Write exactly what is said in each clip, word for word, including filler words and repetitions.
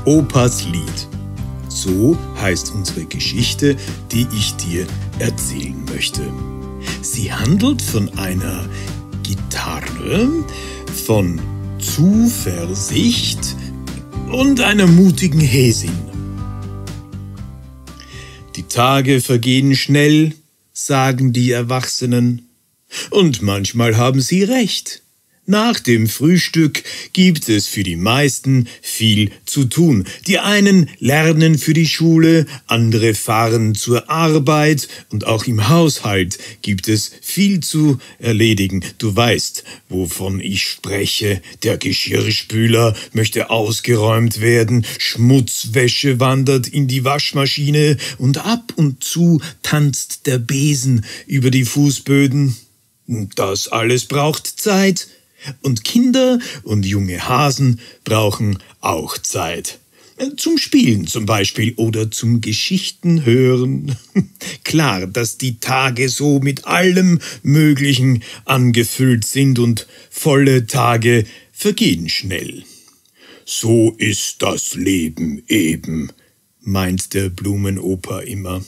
Opas Lied. So heißt unsere Geschichte, die ich dir erzählen möchte. Sie handelt von einer Gitarre, von Zuversicht und einer mutigen Häsin. Die Tage vergehen schnell, sagen die Erwachsenen, und manchmal haben sie recht. Nach dem Frühstück gibt es für die meisten viel zu tun. Die einen lernen für die Schule, andere fahren zur Arbeit und auch im Haushalt gibt es viel zu erledigen. Du weißt, wovon ich spreche. Der Geschirrspüler möchte ausgeräumt werden, Schmutzwäsche wandert in die Waschmaschine und ab und zu tanzt der Besen über die Fußböden. Das alles braucht Zeit. Und Kinder und junge Hasen brauchen auch Zeit. Zum Spielen zum Beispiel oder zum Geschichten hören. Klar, dass die Tage so mit allem Möglichen angefüllt sind und volle Tage vergehen schnell. So ist das Leben eben, meint der Blumenoper immer.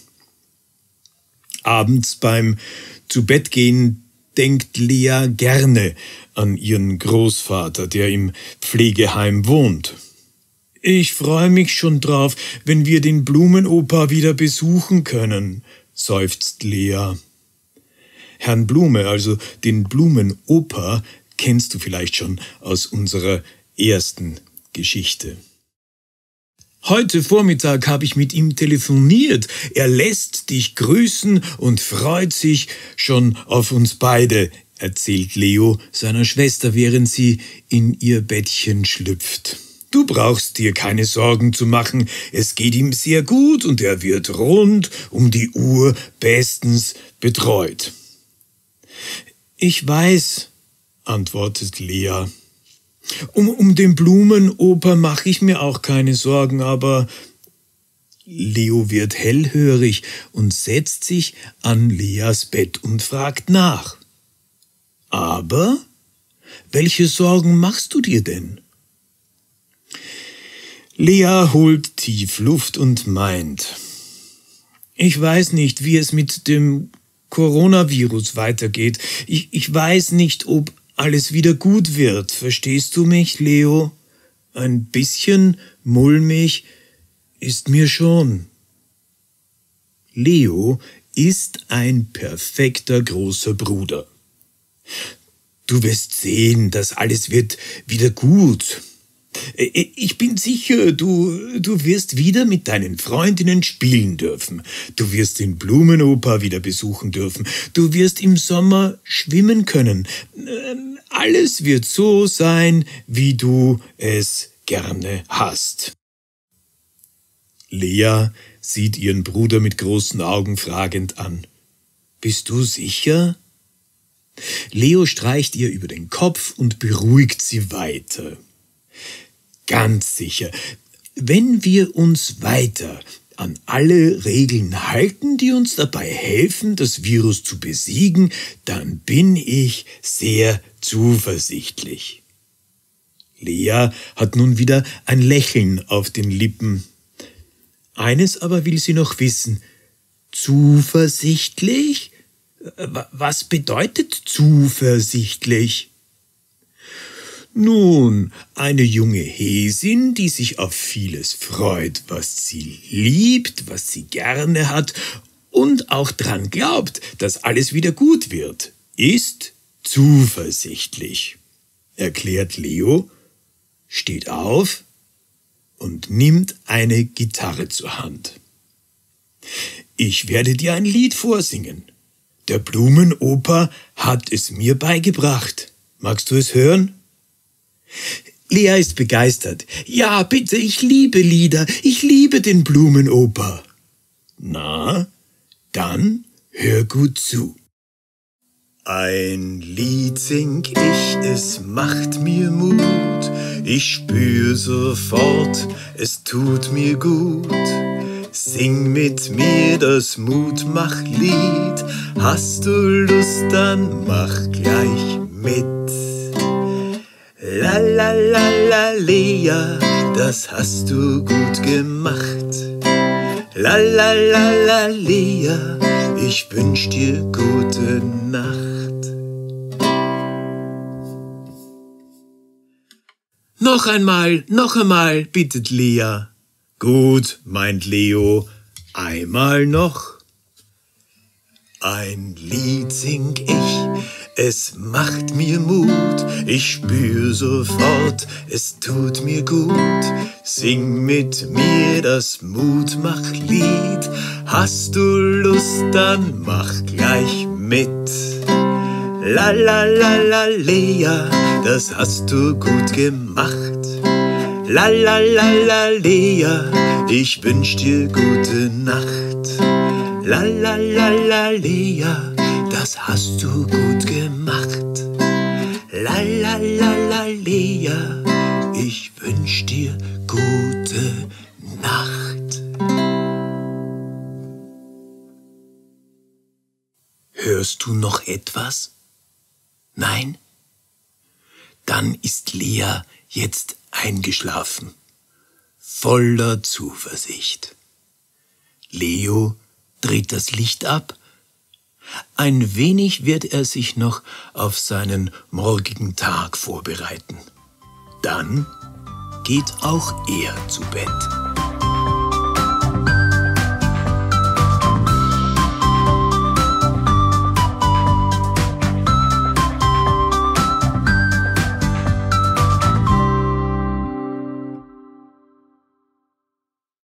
Abends beim Zubettgehen denkt Lea gerne an ihren Großvater, der im Pflegeheim wohnt. »Ich freue mich schon drauf, wenn wir den Blumenoper wieder besuchen können«, seufzt Lea. Herrn Blume, also den Blumenoper, kennst du vielleicht schon aus unserer ersten Geschichte. Heute Vormittag habe ich mit ihm telefoniert. Er lässt dich grüßen und freut sich schon auf uns beide, erzählt Leo seiner Schwester, während sie in ihr Bettchen schlüpft. Du brauchst dir keine Sorgen zu machen. Es geht ihm sehr gut und er wird rund um die Uhr bestens betreut. Ich weiß, antwortet Lea. Um, um den Blumenoper mache ich mir auch keine Sorgen, aber Leo wird hellhörig und setzt sich an Leas Bett und fragt nach. Aber welche Sorgen machst du dir denn? Lea holt tief Luft und meint, ich weiß nicht, wie es mit dem Coronavirus weitergeht. Ich, ich weiß nicht, ob alles wieder gut wird. Verstehst du mich, Leo? Ein bisschen mulmig ist mir schon. Leo ist ein perfekter großer Bruder. Du wirst sehen, dass alles wird wieder gut. Ich bin sicher, du, du wirst wieder mit deinen Freundinnen spielen dürfen. Du wirst den Blumenoper wieder besuchen dürfen. Du wirst im Sommer schwimmen können. Alles wird so sein, wie du es gerne hast. Lea sieht ihren Bruder mit großen Augen fragend an. Bist du sicher? Leo streicht ihr über den Kopf und beruhigt sie weiter. Ganz sicher, wenn wir uns weiter an alle Regeln halten, die uns dabei helfen, das Virus zu besiegen, dann bin ich sehr zuversichtlich. Lea hat nun wieder ein Lächeln auf den Lippen. Eines aber will sie noch wissen. Zuversichtlich? Was bedeutet zuversichtlich? Nun, eine junge Häsin, die sich auf vieles freut, was sie liebt, was sie gerne hat und auch dran glaubt, dass alles wieder gut wird, ist zuversichtlich, erklärt Leo, steht auf und nimmt eine Gitarre zur Hand. Ich werde dir ein Lied vorsingen. Der Blumenoper hat es mir beigebracht. Magst du es hören? Lea ist begeistert. Ja, bitte, ich liebe Lieder. Ich liebe den Blumenoper. Na, dann hör gut zu. Ein Lied sing ich, es macht mir Mut. Ich spür sofort, es tut mir gut. Sing mit mir das Mutmach-Lied. Hast du Lust, dann mach gleich mit. La la la la Lea, das hast du gut gemacht. La la la la Lea, ich wünsch dir gute Nacht. Noch einmal, noch einmal, bittet Lea. Gut, meint Leo, einmal noch. Ein Lied sing ich, es macht mir Mut, ich spür sofort, es tut mir gut. Sing mit mir das Mutmach-Lied, hast du Lust, dann mach gleich mit. La la la la Lea, das hast du gut gemacht. La la la la Lea, ich wünsch dir gute Nacht. La la la la Lea, das hast du gut gemacht. La la la la Lea, ich wünsch dir gute Nacht. Hörst du noch etwas? Nein? Dann ist Lea jetzt eingeschlafen, voller Zuversicht. Leo dreht das Licht ab. Ein wenig wird er sich noch auf seinen morgigen Tag vorbereiten. Dann geht auch er zu Bett.